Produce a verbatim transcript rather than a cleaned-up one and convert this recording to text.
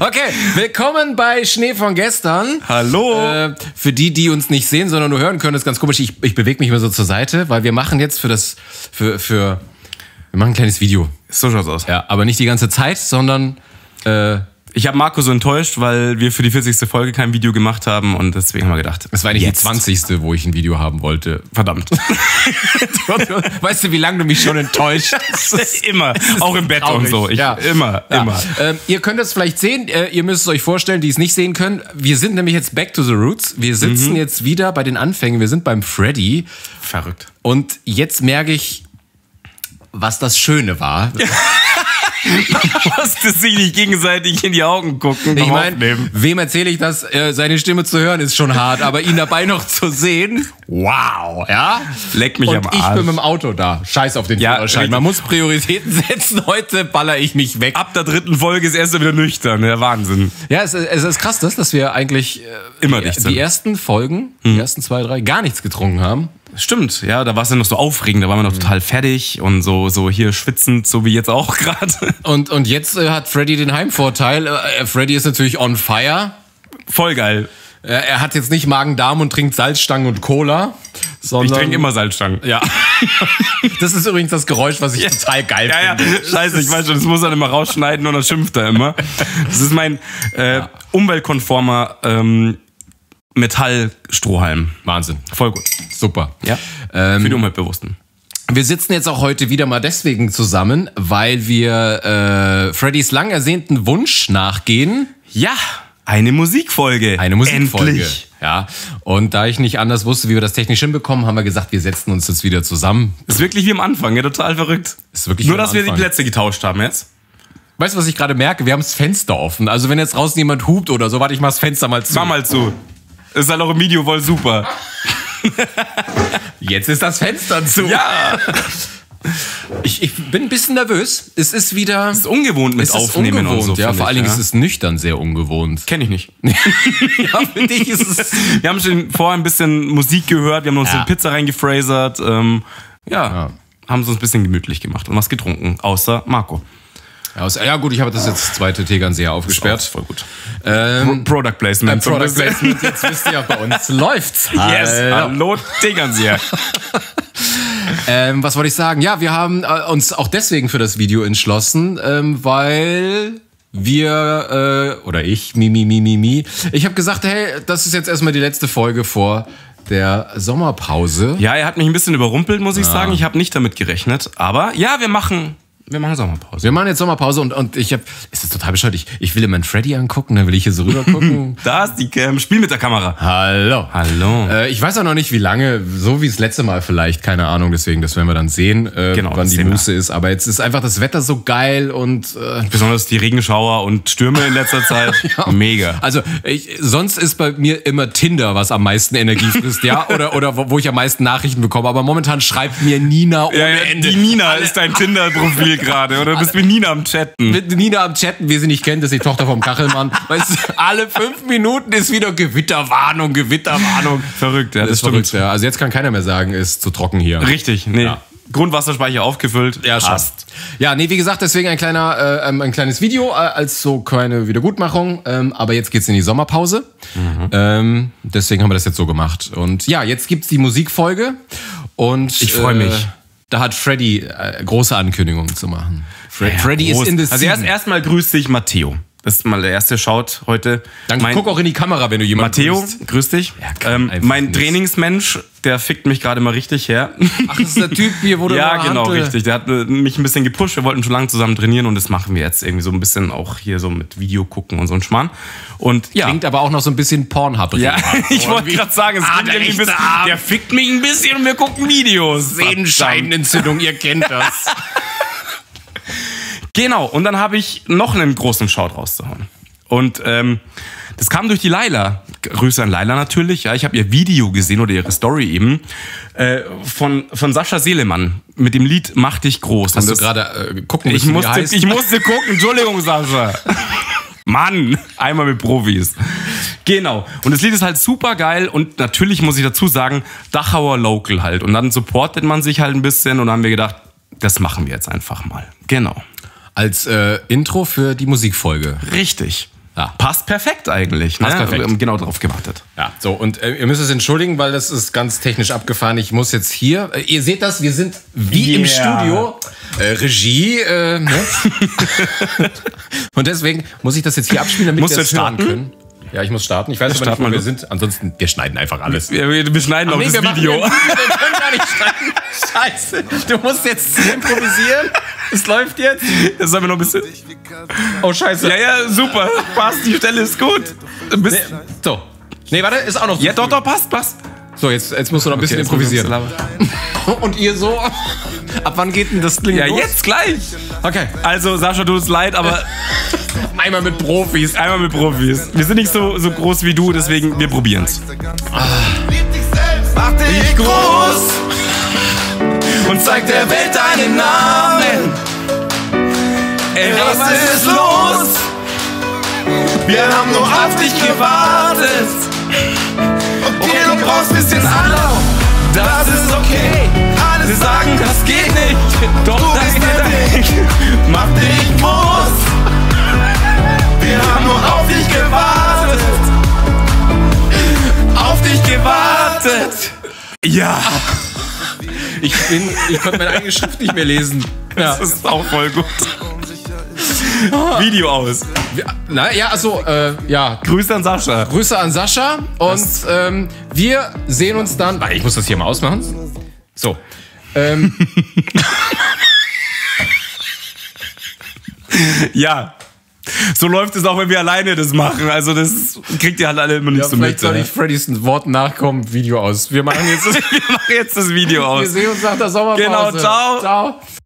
Okay, willkommen bei Schnee von gestern. Hallo. Äh, für die, die uns nicht sehen, sondern nur hören können, ist ganz komisch. Ich, ich bewege mich mal so zur Seite, weil wir machen jetzt für das, für, für, wir machen ein kleines Video. So schaut's aus. Ja, aber nicht die ganze Zeit, sondern, äh, ich habe Marco so enttäuscht, weil wir für die vierzigste Folge kein Video gemacht haben und deswegen haben wir gedacht, es war eigentlich jetzt. die zwanzigste, wo ich ein Video haben wollte. Verdammt. Weißt du, wie lange du mich schon enttäuscht? Immer, auch im Bett traurig. Und so. Ich, Ja. Immer, Ja. immer. Ähm, ihr könnt es vielleicht sehen, äh, ihr müsst es euch vorstellen, die es nicht sehen können. Wir sind nämlich jetzt back to the roots. Wir sitzen mhm. jetzt wieder bei den Anfängen. Wir sind beim Freddy. Verrückt. Und jetzt merke ich, was das Schöne war. Du musstest sich nicht gegenseitig in die Augen gucken. Ich meine, wem erzähle ich das? Äh, seine Stimme zu hören ist schon hart, aber ihn dabei noch zu sehen, wow, ja? Leck mich Und am Arsch. ich bin mit dem Auto da. Scheiß auf den Ja, Führerschein. Man muss Prioritäten setzen. Heute baller ich mich weg. Ab der dritten Folge ist erst wieder nüchtern. Der Wahnsinn. Ja, es, es ist krass, das, dass wir eigentlich äh, Immer die, nicht die sind. ersten Folgen, Hm. die ersten zwei, drei, gar nichts getrunken haben. Stimmt, ja, da war es ja noch so aufregend, da waren wir noch total fertig und so, so hier schwitzend, so wie jetzt auch gerade. Und, und jetzt äh, hat Freddy den Heimvorteil. Äh, Freddy ist natürlich on fire. Voll geil. Äh, er hat jetzt nicht Magen-Darm und trinkt Salzstangen und Cola. Sondern, Ich trinke immer Salzstangen. Ja. Das ist übrigens das Geräusch, was ich ja. total geil Ja, finde. ja, scheiße, ich weiß schon, das muss er immer rausschneiden und dann schimpft er immer. Das ist mein äh, Ja. umweltkonformer ähm, Metallstrohhalm. Wahnsinn. Voll gut. Super. Ja, Ähm, für die Umweltbewussten. Wir sitzen jetzt auch heute wieder mal deswegen zusammen, weil wir äh, Freddys lang ersehnten Wunsch nachgehen. Ja, eine Musikfolge. Eine Musikfolge. Endlich. Ja. Und da ich nicht anders wusste, wie wir das technisch hinbekommen, haben wir gesagt, wir setzen uns jetzt wieder zusammen. Ist wirklich wie am Anfang, ja, total verrückt. Ist wirklich Nur, wie am dass wir die Anfang. Plätze getauscht haben jetzt. Weißt du, was ich gerade merke? Wir haben das Fenster offen. Also wenn jetzt draußen jemand hupt oder so, warte, ich mach das Fenster mal zu. Mach mal zu. Ist halt auch im Video voll super. Jetzt ist das Fenster zu. Ja. Ich, ich bin ein bisschen nervös. Es ist wieder... Es ist ungewohnt mit Es ist Aufnehmen ungewohnt, und so. ja. finde Vor allen ich, Dingen ja. ist es nüchtern sehr ungewohnt. Kenn ich nicht. Ja, für dich ist es... Wir haben schon vorher ein bisschen Musik gehört, wir haben uns Ja. eine Pizza reingefrasert. Ähm, ja, Ja. haben es uns ein bisschen gemütlich gemacht und was getrunken, außer Marco. Ja, aus- ja gut, ich habe das jetzt zweite Tegernseher aufgesperrt. Voll gut. Ähm, Product Placement. so ein Product bisschen. Placement, jetzt wisst ihr, bei uns läuft's. Yes, Hallo. hallo Tegernseher. Ähm, was wollte ich sagen? Ja, wir haben äh, uns auch deswegen für das Video entschlossen, ähm, weil wir, äh, oder ich, mi, mi, mi, mi, mi, ich habe gesagt, hey, das ist jetzt erstmal die letzte Folge vor der Sommerpause. Ja, er hat mich ein bisschen überrumpelt, muss ich sagen. Ich habe nicht damit gerechnet. Aber ja, wir machen, wir machen Sommerpause. Wir machen jetzt Sommerpause und, und ich habe, es ist total bescheuert, ich, ich will immer einen Freddy angucken, dann will ich hier so rüber gucken. Da ist die Cam. Spiel mit der Kamera. Hallo. Hallo. Äh, ich weiß auch noch nicht, wie lange, so wie das letzte Mal vielleicht, keine Ahnung, deswegen, das werden wir dann sehen, äh, Genau, wann das die sehen wir. Muße ist. Aber jetzt ist einfach das Wetter so geil und äh, Besonders die Regenschauer und Stürme in letzter Zeit. Mega. also ich, sonst ist bei mir immer Tinder, was am meisten Energie frisst, ja, oder oder wo, wo ich am meisten Nachrichten bekomme. Aber momentan schreibt mir Nina ohne Ja, ja, Ende. die Nina ist dein Tinder-Profil gerade. Oder du bist mit Nina am Chatten. Mit Nina am Chatten, wer sie nicht kennt, ist die Tochter vom Kachelmann. Weißt du, alle fünf Minuten ist wieder Gewitterwarnung, Gewitterwarnung. Verrückt, ja, das, Das ist stimmt. verrückt, ja. Also jetzt kann keiner mehr sagen, ist zu trocken hier. Richtig, nee. Ja. Grundwasserspeicher aufgefüllt. Ja, schon. passt. Ja, nee, wie gesagt, deswegen ein kleiner, äh, ähm, ein kleines Video äh, als so kleine Wiedergutmachung. Ähm, aber jetzt geht's in die Sommerpause. Mhm. Ähm, deswegen haben wir das jetzt so gemacht. Und ja, jetzt gibt's die Musikfolge. Und Ich freu mich. Äh, da hat Freddy äh, große Ankündigungen zu machen. Fre Ja, Freddy groß. ist in the Also erst scene. erstmal grüßt dich Matteo. Das ist mal der erste Schaut heute. Dann mein guck auch in die Kamera, wenn du jemanden Matteo, grüßt. grüß dich. kann ähm, einfach mein nichts. Trainingsmensch, der fickt mich gerade mal richtig her. Ach, das ist der Typ hier, wo du Ja, immer genau, Hantel- richtig. Der hat äh, mich ein bisschen gepusht. Wir wollten schon lange zusammen trainieren und das machen wir jetzt irgendwie so ein bisschen auch hier so mit Video gucken und so ein Schmarrn. Und ja. Klingt aber auch noch so ein bisschen Pornhub. Ja, ich wollte gerade sagen, es Ah, klingt der irgendwie ein rechte bisschen, Arm. der fickt mich ein bisschen und wir gucken Videos. Sehenscheidenentzündung, ihr kennt das. Genau, und dann habe ich noch einen großen Shout rauszuhauen. Und ähm, das kam durch die Laila. Grüße an Laila natürlich. Ja, ich habe ihr Video gesehen oder ihre Story eben äh, von, von Sascha Selemann mit dem Lied Mach dich groß. Hast Und du das- gerade äh, gucken ich müssen, wie musste, der heißt? ich musste gucken. Entschuldigung, Sascha. Mann, einmal mit Profis. Genau. Und das Lied ist halt super geil und natürlich muss ich dazu sagen, Dachauer Local halt. Und dann supportet man sich halt ein bisschen und dann haben wir gedacht, das machen wir jetzt einfach mal. Genau. Als äh, Intro für die Musikfolge. Richtig. Ja. Passt perfekt eigentlich. Passt ne? perfekt. Wir haben genau drauf gewartet. Ja, so, und äh, ihr müsst es entschuldigen, weil das ist ganz technisch abgefahren. Ich muss jetzt hier, äh, ihr seht das, wir sind wie im Yeah. Studio. Äh, Regie, äh, ne? Und deswegen muss ich das jetzt hier abspielen, damit Musst wir du es jetzt hören starten? können. Ja, ich muss starten. Ich weiß aber nicht, Start wo mal wir los. sind. Ansonsten, wir schneiden einfach alles. Wir, wir, wir schneiden auch Nee, das wir machen Video. ja ein Video, wir können gar nicht schneiden. Scheiße, du musst jetzt improvisieren. Es läuft jetzt. Das sollen wir noch ein bisschen. Oh, scheiße. Ja, ja, super. Passt, die Stelle ist gut. Du bist, Nee, so. Nee, warte, ist auch noch so. ja, doch, doch, passt, passt. So, jetzt, jetzt musst du noch ein bisschen Okay, jetzt improvisieren. muss Und ihr so? Ab wann geht denn das Ding Ja, los? jetzt gleich. Okay. Also, Sascha, tut es leid, aber Einmal mit Profis. einmal mit Profis. Wir sind nicht so, so groß wie du, deswegen wir probieren's. Mach dich groß und zeig der Welt deinen Namen. Ey, was ist los? Wir haben nur auf dich gewartet. Okay, du brauchst ein bisschen Anlauf. Das ist okay. Alle sagen, das geht nicht. Doch, du bist der Weg. Mach dich groß. Wir haben nur auf dich gewartet. Auf dich gewartet. Ja, Ich bin, ich konnte meine eigene Schrift nicht mehr lesen. Ja. das ist auch voll gut. Video aus. Na, ja, also, äh, ja. Grüße an Sascha. Grüße an Sascha und ähm, wir sehen uns dann. Warte, ich muss das hier mal ausmachen. So. Ähm, Ja. So läuft es auch, wenn wir alleine das machen. Also das kriegt ihr halt alle immer nicht ja, so vielleicht mit. soll ne? ich Freddys Worten nachkommen. Video aus. Wir machen jetzt das, Wir machen jetzt das Video wir aus. sehen uns nach der Sommerpause. Genau, ciao. Ciao.